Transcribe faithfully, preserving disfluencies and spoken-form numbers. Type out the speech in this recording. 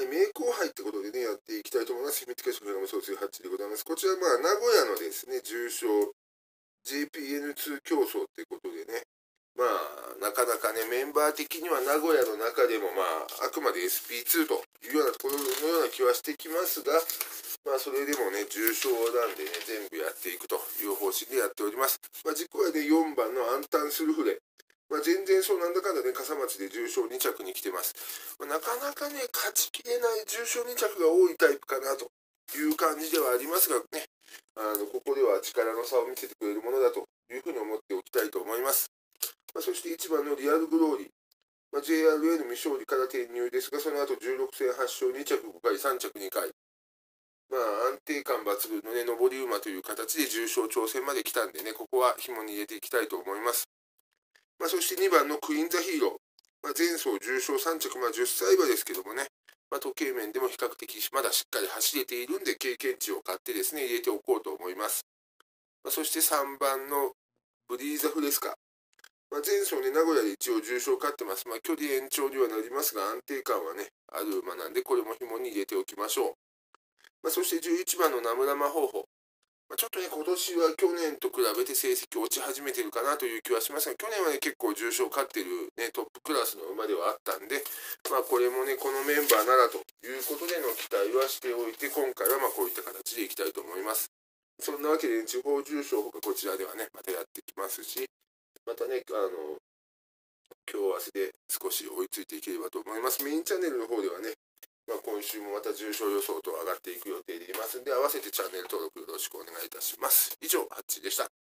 はい、名工杯ってことでね、やっていきたいと思います。秘密結晶の総数はちでございます。こちら、まあ、名古屋のですね、重賞 ジェイピーエヌツー 競争ってことでね、まあ、なかなかね、メンバー的には名古屋の中でも、まあ、あくまで エスピーツー というようなところのような気はしてきますが、まあ、それでもね、重賞なんでね、全部やっていくという方針でやっております。まあ、実行はね、よんばんのアンタンスルフレ。まあ、全然そうなんだかんだね、笠町で重賞に着に来てます。まあ、なかなかね、勝ちきれない重賞に着が多いタイプかなという感じではありますがね、あのここでは力の差を見せてくれるものだというふうに思っておきたいと思います。まあ、そしていちばんのリアルグローリー。まあ、ジェイアールエル 未勝利から転入ですが、その後じゅうろく戦はち勝に着ごかい、さん着にかい。まあ、安定感抜群のね、上り馬という形で重賞挑戦まで来たんでね、ここは紐に入れていきたいと思います。まあ、そしてにばんのクイーン・ザ・ヒーロー。まあ、前走重賞さん着、まあ、じゅっさい馬ですけどもね、まあ、時計面でも比較的まだしっかり走れているんで、経験値を買ってですね、入れておこうと思います。まあ、そしてさんばんのブリーザ・フレスカ。まあ、前走ね、名古屋で一応重賞勝ってます。まあ、距離延長にはなりますが、安定感はね、ある馬なんで、これも紐に入れておきましょう。まあ、そしてじゅういちばんの名村魔方法。まあ、ちょっとね、今年は去年と比べて成績落ち始めてるかなという気はしますが、去年はね、結構重賞勝ってるね、トップクラスの馬ではあったんで、まあ、これもね、このメンバーならということでの期待はしておいて、今回はまあこういった形でいきたいと思います。そんなわけで、地方重賞ほかこちらではね、またやってきますし、またね、あの、今日明日で少し追いついていければと思います。メインチャンネルの方ではね、まあ、今週もまた重賞予想と上がっていく予定でいますので、合わせてチャンネル登録よろしくお願いいたします。以上、ハッチーでした。